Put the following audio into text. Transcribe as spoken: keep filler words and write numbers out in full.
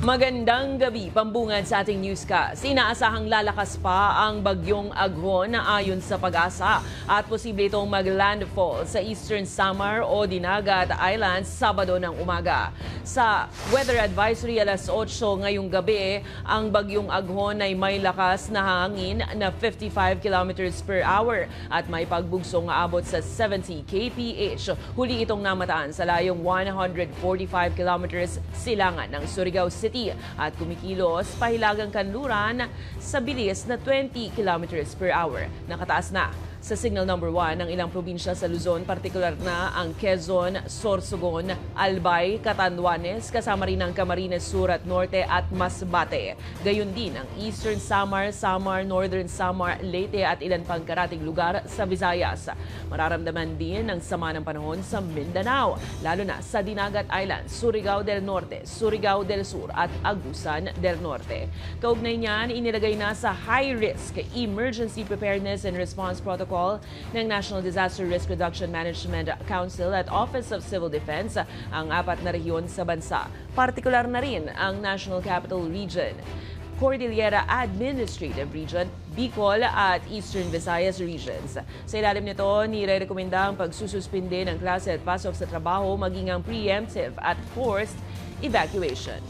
Magandang gabi, pambungad sa ating newscast. Inaasahang lalakas pa ang bagyong AGHON na ayon sa pag-asa at posible itong mag-landfall sa Eastern Samar o Dinagat Islands Sabado ng umaga. Sa weather advisory alas otso ngayong gabi, ang bagyong AGHON ay may lakas na hangin na fifty-five kilometers per hour at may pagbugsong aabot sa seventy kilometers per hour. Huli itong namataan sa layong one hundred forty-five kilometers silangan ng Surigao City at kumikilos pahilagang kanluran sa bilis na twenty kilometers per hour. Nakataas na sa signal number one ng ilang probinsya sa Luzon, partikular na ang Quezon, Sorsogon, Albay, Catanduanes, kasama rin ang Camarines Sur at Norte at Masbate. Gayon din ang Eastern Samar, Samar, Northern Samar, Leyte at ilan pang karating lugar sa Visayas. Mararamdaman din ang sama ng panahon sa Mindanao, lalo na sa Dinagat Islands, Surigao del Norte, Surigao del Sur at Agusan del Norte. Kaugnay niyan, inilagay na sa high-risk Emergency Preparedness and Response Protocol ng National Disaster Risk Reduction Management Council at Office of Civil Defense ang apat na rehiyon sa bansa. Partikular na rin ang National Capital Region, Cordillera Administrative Region, Bicol at Eastern Visayas regions. Sa ilalim nito, nire-rekomenda ang pagsususpinde ng klase at pasok sa trabaho maging ang preemptive at forced evacuation.